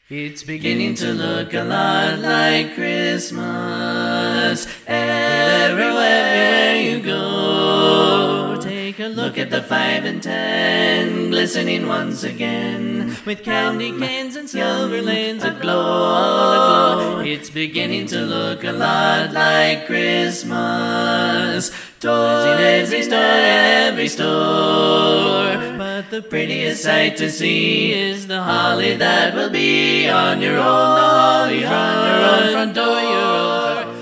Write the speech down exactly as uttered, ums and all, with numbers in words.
It's beginning to look a lot like Christmas everywhere you go. Take a look at the five and ten, glistening once again, with candy canes and silver lanes aglow. It's beginning to look a lot like Christmas. Toys in every store, every store. But the prettiest sight to see is the holly that will be on your own, the holly on your own front door, your own front door.